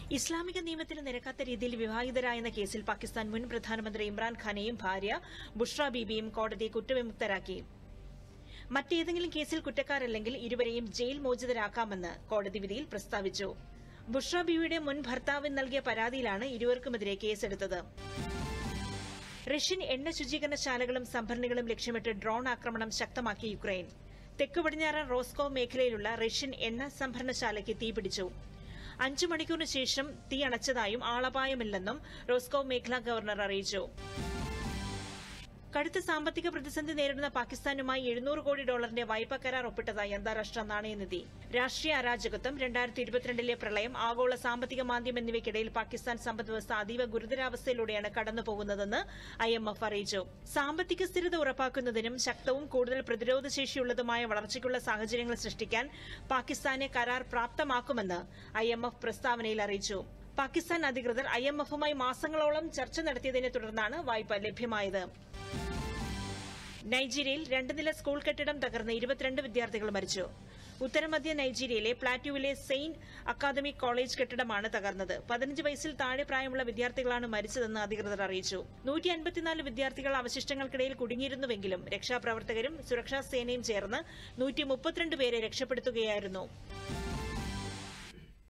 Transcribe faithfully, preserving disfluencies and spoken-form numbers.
ഇസ്ലാമിക നിയമത്തിന് നിരക്കാത്ത രീതിയിൽ വിവാഹിതരായെന്ന കേസിൽ പാകിസ്ഥാൻ മുൻ പ്രധാനമന്ത്രി ഇമ്രാൻഖാനെയും ഭാര്യ ബുഷ്ര ബീബിയും കോടതി കുറ്റവിമുക്തരാക്കി. മറ്റേതെങ്കിലും കേസിൽ കുറ്റക്കാരല്ലെങ്കിൽ ഇരുവരെയും ജയിൽ മോചിതരാക്കാമെന്ന് കോടതി വിധിയിൽ പ്രസ്താവിച്ചു. ബുഷ്ര ബീവിയുടെ മുൻ ഭർത്താവിന് നൽകിയ പരാതിയിലാണ് ഇരുവർക്കുമെതിരെ കേസെടുത്തത്. റഷ്യൻ എണ്ണ ശുചീകരണശാലകളും സംഭരണികളും ലക്ഷ്യമിട്ട് ഡ്രോൺ ആക്രമണം ശക്തമാക്കി യുക്രൈൻ. തെക്കു പടിഞ്ഞാറൻ റോസ്കോവ് മേഖലയിലുള്ള റഷ്യൻ എണ്ണ സംഭരണശാലയ്ക്ക് തീപിടിച്ചു. അഞ്ചു മണിക്കൂറിന് ശേഷം തീ അണച്ചതായും ആളപായമില്ലെന്നും റോസ്കോവ് മേഖലാ ഗവർണർ അറിയിച്ചു. കടുത്ത സാമ്പത്തിക പ്രതിസന്ധി നേരിടുന്ന പാകിസ്ഥാനുമായി എഴുന്നൂറ് കോടി ഡോളറിന്റെ വായ്പാ കരാർ ഒപ്പിട്ടതായി അന്താരാഷ്ട്ര നാണയനിധി. രാഷ്ട്രീയ അരാജകത്വം, രണ്ടായിരത്തി ഇരുപത്തിരണ്ടിലെ പ്രളയം, ആഗോള സാമ്പത്തിക മാന്ദ്യം എന്നിവയ്ക്കിടയിൽ പാകിസ്ഥാൻ സമ്പദ്വ്യവസ്ഥ അതീവ ഗുരുതരാവസ്ഥയിലൂടെയാണ് കടന്നുപോകുന്നതെന്ന് ഐ എം എഫ് അറിയിച്ചു. സാമ്പത്തിക സ്ഥിരത ഉറപ്പാക്കുന്നതിനും ശക്തവും കൂടുതൽ പ്രതിരോധശേഷിയുള്ളതുമായ വളർച്ചയ്ക്കുള്ള സാഹചര്യങ്ങൾ സൃഷ്ടിക്കാൻ പാകിസ്ഥാനെ കരാർ പ്രാപ്തമാക്കുമെന്ന് ഐ എം എഫ് പ്രസ്താവനയിൽ അറിയിച്ചു. പാകിസ്ഥാൻ അധികൃതർ ഐ എം എഫുമായി മാസങ്ങളോളം ചർച്ച നടത്തിയതിനെ തുടർന്നാണ് വായ്പ ലഭ്യമായത്. നൈജീരിയയിൽ രണ്ട് നില സ്കൂൾ കെട്ടിടം തകർന്ന് ഇരുപത്തിരണ്ട് വിദ്യാർത്ഥികൾ മരിച്ചു. ഉത്തരമധ്യ നൈജീരിയയിലെ പ്ലാറ്റ്യൂവിലെ സെയിന്റ് അക്കാദമിക് കോളേജ് കെട്ടിടമാണ് തകർന്നത്. പതിനഞ്ച് വയസ്സിൽ താഴെ പ്രായമുള്ള വിദ്യാർത്ഥികളാണ് മരിച്ചതെന്ന് അധികൃതർ അറിയിച്ചു. നൂറ്റി അൻപത്തിനാല് വിദ്യാർത്ഥികൾ അവശിഷ്ടങ്ങൾക്കിടയിൽ കുടുങ്ങിയിരുന്നുവെങ്കിലും രക്ഷാപ്രവർത്തകരും സുരക്ഷാ സേനയും ചേർന്ന് നൂറ്റി മുപ്പത്തിരണ്ട് പേരെ രക്ഷപ്പെടുത്തുകയായിരുന്നു.